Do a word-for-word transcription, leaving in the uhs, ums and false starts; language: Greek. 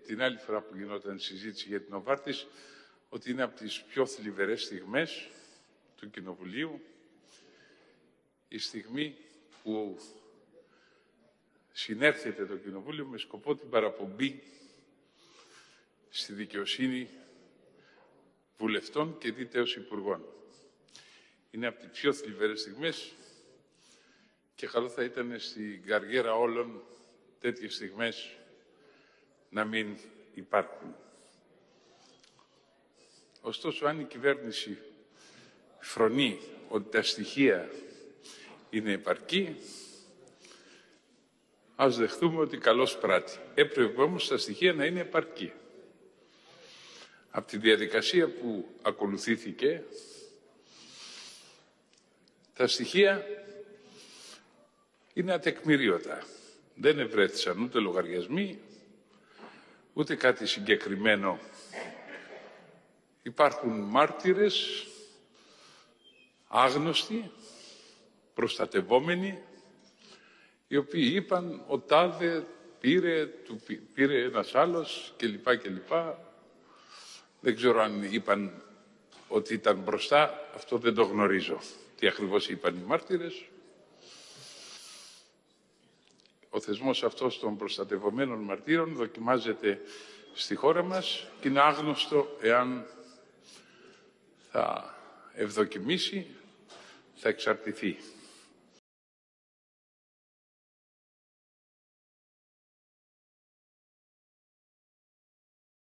την άλλη φορά που γινόταν συζήτηση για την Νοβάρτις, ότι είναι από τις πιο θλιβερές στιγμές του Κοινοβουλίου, η στιγμή που συνέρχεται το Κοινοβούλιο με σκοπό την παραπομπή στη δικαιοσύνη βουλευτών και δίτεως υπουργών. Είναι από τις πιο θλιβερές στιγμές και καλό θα ήταν στην καριέρα όλων τέτοιες στιγμές να μην υπάρχουν. Ωστόσο, αν η κυβέρνηση φρονεί ότι τα στοιχεία είναι επαρκή, ας δεχτούμε ότι καλώς πράττει. Έπρεπε όμως τα στοιχεία να είναι επαρκή. Από τη διαδικασία που ακολουθήθηκε, τα στοιχεία είναι ατεκμηρίωτα. Δεν ευρέθησαν ούτε λογαριασμοί, ούτε κάτι συγκεκριμένο. Υπάρχουν μάρτυρες, άγνωστοι, προστατευόμενοι, οι οποίοι είπαν ο τάδε πήρε, του πήρε ένας άλλος κλπ. κλπ. Δεν ξέρω αν είπαν ότι ήταν μπροστά, αυτό δεν το γνωρίζω. Τι ακριβώς είπαν οι μάρτυρες. Ο θεσμός αυτός των προστατευομένων μαρτύρων δοκιμάζεται στη χώρα μας και είναι άγνωστο εάν θα ευδοκιμήσει, θα εξαρτηθεί.